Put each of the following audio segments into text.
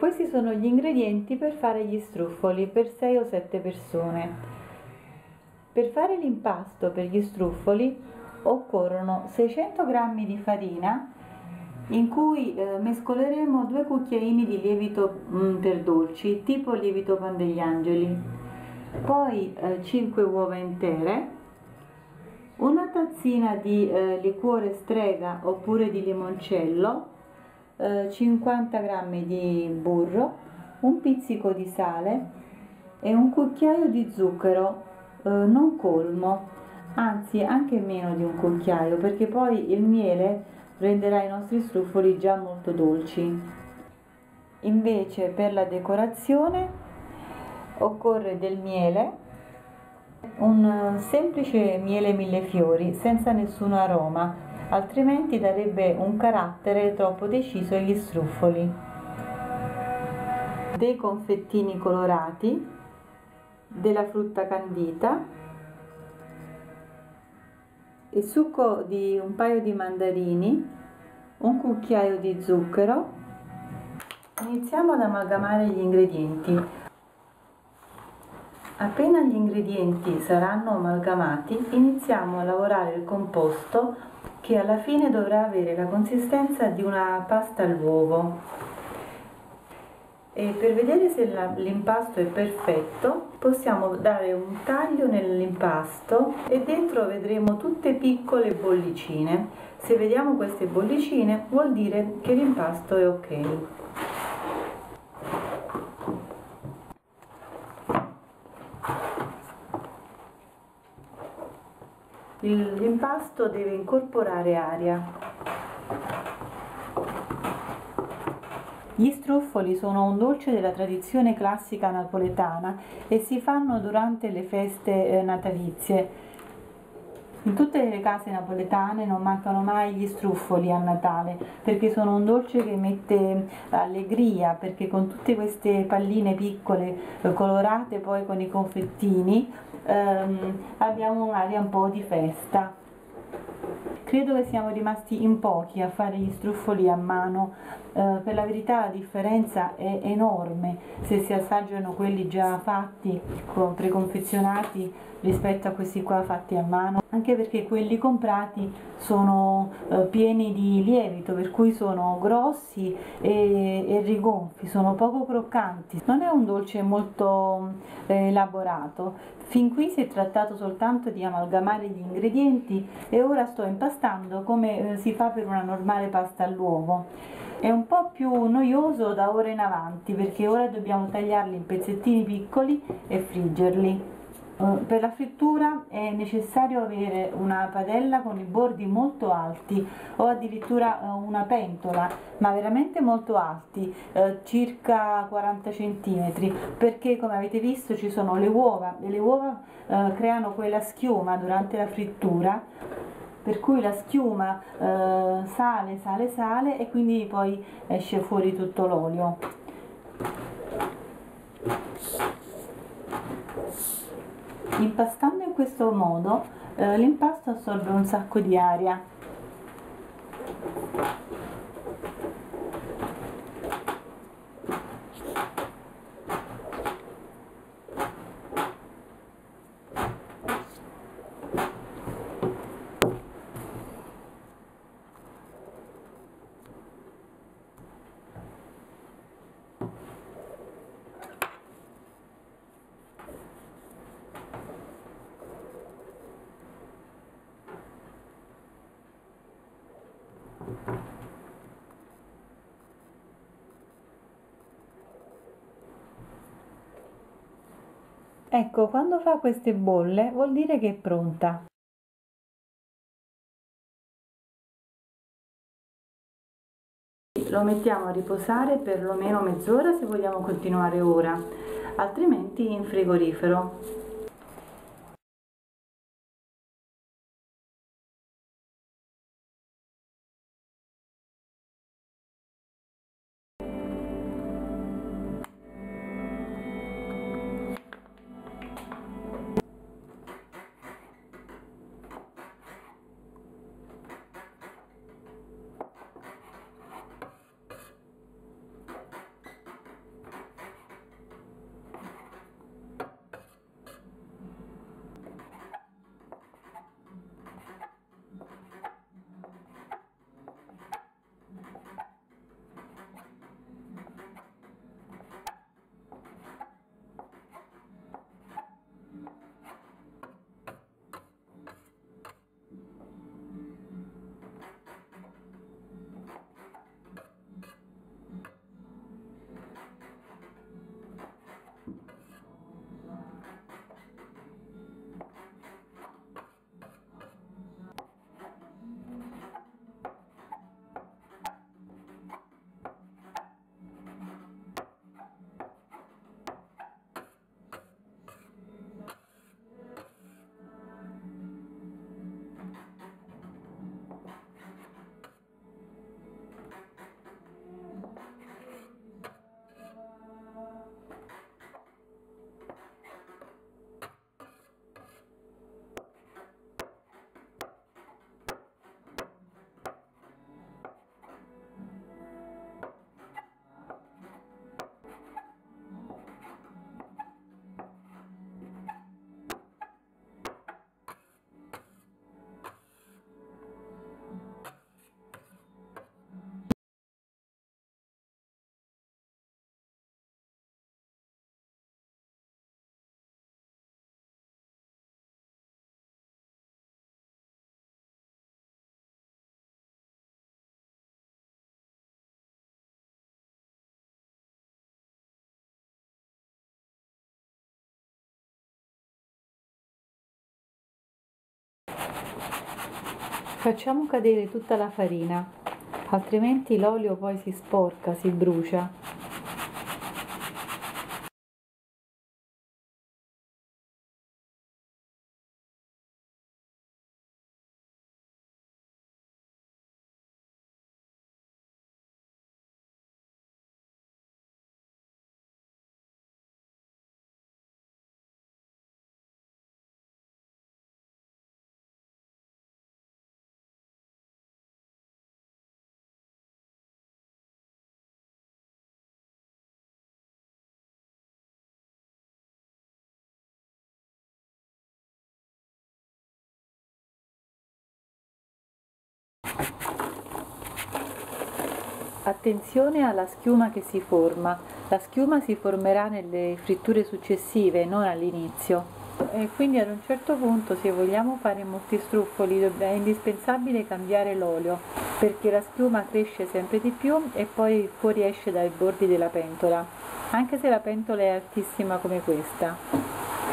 Questi sono gli ingredienti per fare gli struffoli per 6 o 7 persone. Per fare l'impasto per gli struffoli occorrono 600 g di farina in cui mescoleremo 2 cucchiaini di lievito per dolci, tipo lievito Pan degli Angeli, poi 5 uova intere, una tazzina di liquore strega oppure di limoncello, 50 g di burro, un pizzico di sale e un cucchiaio di zucchero non colmo, anzi anche meno di un cucchiaio, perché poi il miele renderà i nostri struffoli già molto dolci. Invece per la decorazione occorre del miele, un semplice miele millefiori senza nessun aroma, altrimenti darebbe un carattere troppo deciso agli struffoli, dei confettini colorati, della frutta candita, il succo di un paio di mandarini, un cucchiaio di zucchero. Iniziamo ad amalgamare gli ingredienti. Appena gli ingredienti saranno amalgamati, iniziamo a lavorare il composto, che alla fine dovrà avere la consistenza di una pasta all'uovo. E per vedere se l'impasto è perfetto possiamo dare un taglio nell'impasto e dentro vedremo tutte piccole bollicine. Se vediamo queste bollicine vuol dire che l'impasto è ok. L'impasto deve incorporare aria. Gli struffoli sono un dolce della tradizione classica napoletana e si fanno durante le feste natalizie. In tutte le case napoletane non mancano mai gli struffoli a Natale, perché sono un dolce che mette allegria, perché con tutte queste palline piccole colorate poi con i confettini abbiamo un'aria un po' di festa. Credo che siamo rimasti in pochi a fare gli struffoli a mano, per la verità la differenza è enorme se si assaggiano quelli già fatti, preconfezionati, rispetto a questi qua fatti a mano, anche perché quelli comprati sono pieni di lievito, per cui sono grossi e rigonfi, sono poco croccanti. Non è un dolce molto elaborato. Fin qui si è trattato soltanto di amalgamare gli ingredienti e ora sto impastando come si fa per una normale pasta all'uovo. È un po' più noioso da ora in avanti, perché ora dobbiamo tagliarli in pezzettini piccoli e friggerli. Per la frittura è necessario avere una padella con i bordi molto alti o addirittura una pentola, ma veramente molto alti, circa 40 cm, perché come avete visto ci sono le uova e le uova creano quella schiuma durante la frittura, per cui la schiuma sale e quindi poi esce fuori tutto l'olio. Impastando in questo modo l'impasto assorbe un sacco di aria. Ecco, quando fa queste bolle vuol dire che è pronta. Lo mettiamo a riposare per lo meno mezz'ora se vogliamo continuare ora, altrimenti in frigorifero. Facciamo cadere tutta la farina, altrimenti l'olio poi si sporca, si brucia. Attenzione alla schiuma che si forma, la schiuma si formerà nelle fritture successive, non all'inizio. E quindi ad un certo punto, se vogliamo fare molti struffoli, è indispensabile cambiare l'olio, perché la schiuma cresce sempre di più e poi fuoriesce dai bordi della pentola, anche se la pentola è altissima come questa.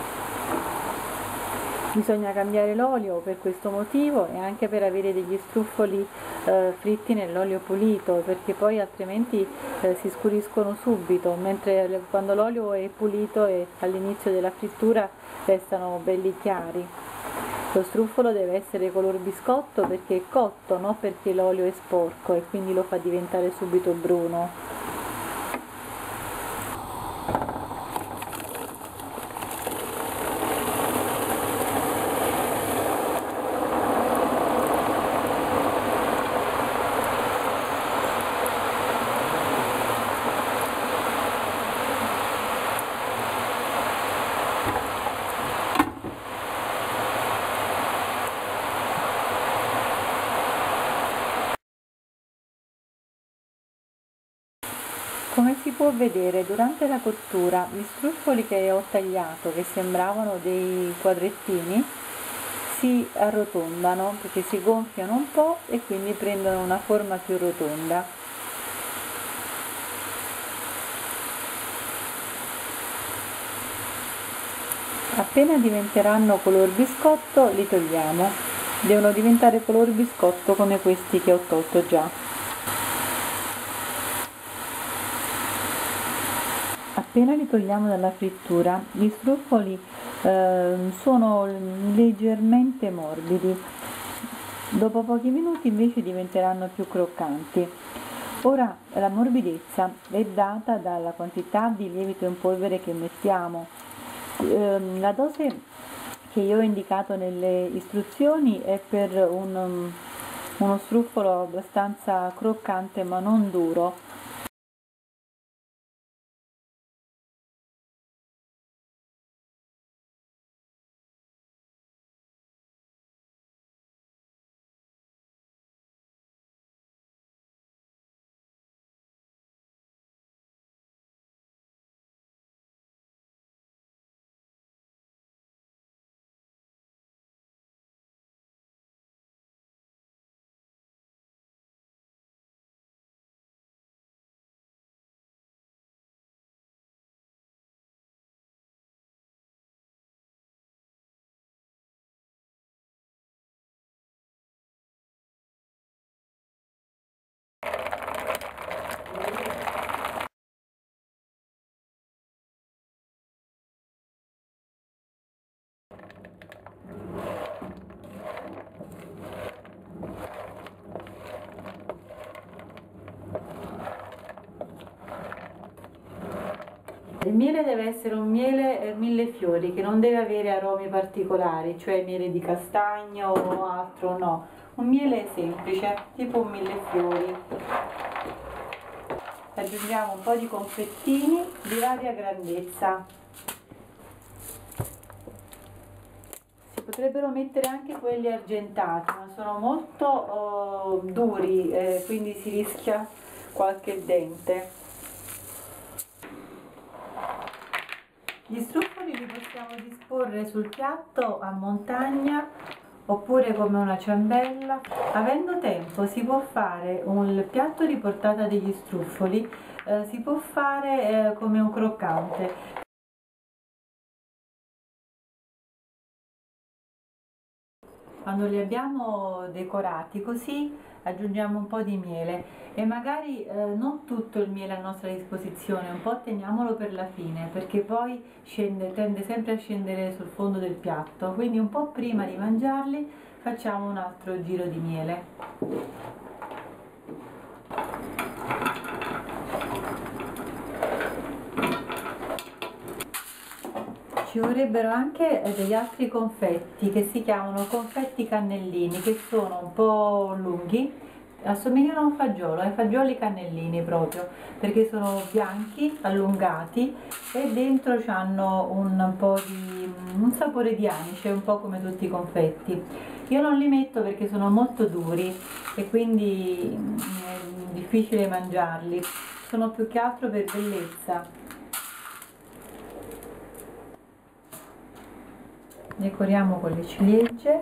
Bisogna cambiare l'olio per questo motivo e anche per avere degli struffoli fritti nell'olio pulito, perché poi altrimenti si scuriscono subito, mentre quando l'olio è pulito e all'inizio della frittura restano belli chiari. Lo struffolo deve essere color biscotto perché è cotto, non perché l'olio è sporco e quindi lo fa diventare subito bruno. Come si può vedere, durante la cottura gli struffoli che ho tagliato, che sembravano dei quadrettini, si arrotondano perché si gonfiano un po' e quindi prendono una forma più rotonda. Appena diventeranno color biscotto li togliamo. Devono diventare color biscotto come questi che ho tolto già. Appena li togliamo dalla frittura, gli struffoli sono leggermente morbidi, dopo pochi minuti invece diventeranno più croccanti. Ora la morbidezza è data dalla quantità di lievito in polvere che mettiamo. La dose che io ho indicato nelle istruzioni è per uno struffolo abbastanza croccante ma non duro. Il miele deve essere un miele millefiori che non deve avere aromi particolari, cioè miele di castagno o altro, no. Un miele semplice, tipo un millefiori. Aggiungiamo un po' di confettini di varia grandezza. Si potrebbero mettere anche quelli argentati, ma sono molto duri, quindi si rischia qualche dente. Gli struffoli li possiamo disporre sul piatto a montagna oppure come una ciambella. Avendo tempo si può fare un piatto di portata degli struffoli, si può fare come un croccante. Quando li abbiamo decorati così aggiungiamo un po' di miele e magari non tutto il miele a nostra disposizione, un po' teniamolo per la fine perché poi tende sempre a scendere sul fondo del piatto, quindi un po' prima di mangiarli facciamo un altro giro di miele. Ci vorrebbero anche degli altri confetti che si chiamano confetti cannellini, che sono un po' lunghi, assomigliano a un fagiolo, ai fagioli cannellini proprio, perché sono bianchi, allungati e dentro hanno un po' di un sapore di anice, un po' come tutti i confetti. Io non li metto perché sono molto duri e quindi è difficile mangiarli, sono più che altro per bellezza. Decoriamo con le ciliegie.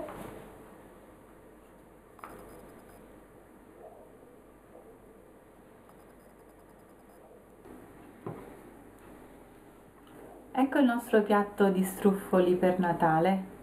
Ecco il nostro piatto di struffoli per Natale.